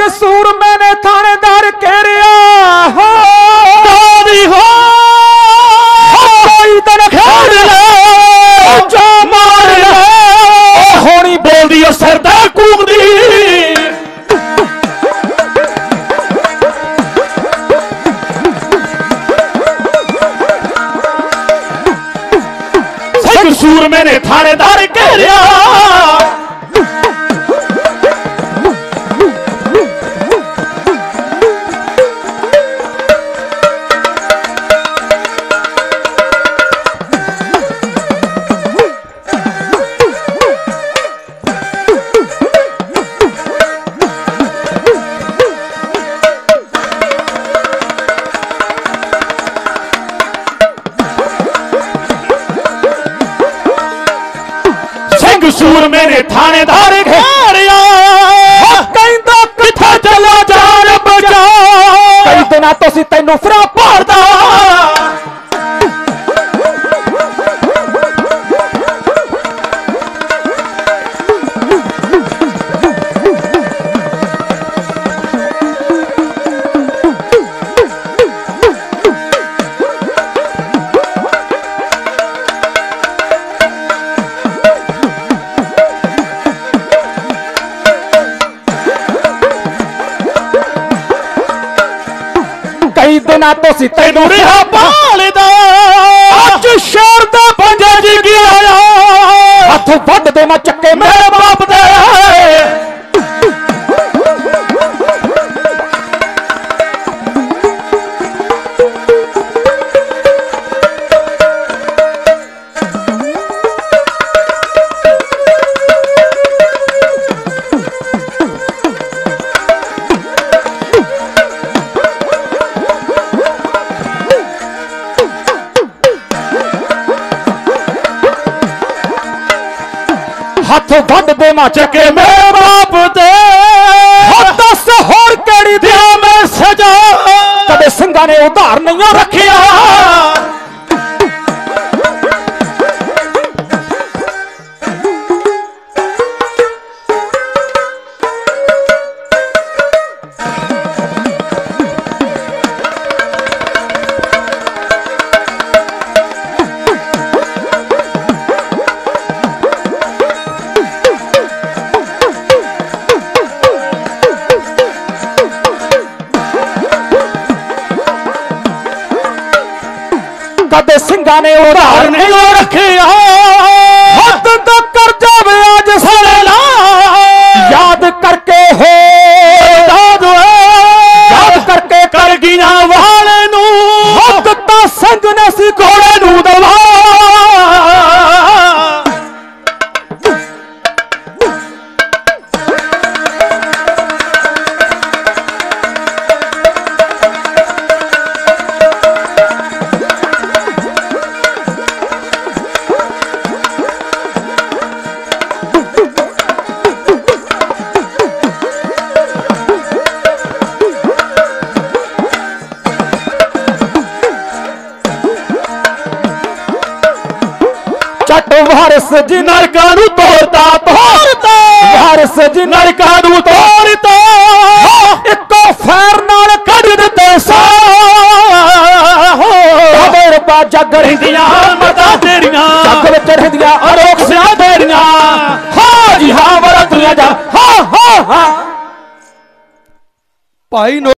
सूर मैंने थानेदार घेरिया हो कोई दिन खेल ले जा मार ले होनी बोलदी सरदा कूकदी सूर मैंने थानेदार घेरिया सूर मैंने थानेदार घेरिया कहंदा किथे चला जान बचा कई दिन तो सी तैनू फिरा भारदा कई दिन तो सी तैनू रिहा भालदा अज शहर दा पंजा जी गया हथ वड दे मैं चक्के मेरे बाप दे हथ वड दे मैं चके मेरे बाप दे दस होर केड़ी दिया मैं सजा कदे सिंघा ने उधार नहीं रखिया कदे सिंघा ने उधार नहीं रखिया हद तक कर जावे आज सरेला याद करके हो याद करके कर गिना वाले नू हद ता संग ने सी घोड़े नू दवा चट वारिस जी नरका नू तोड़ता वारिस जी नरका नू तोड़ता इको फैर नाल कढ दिते सा रब्बा जग रहिंदियां मता तेरियां जग विच रहिंदियां अरोक सिया तेरियां हां जी हां वरत जा हां हां हां भाई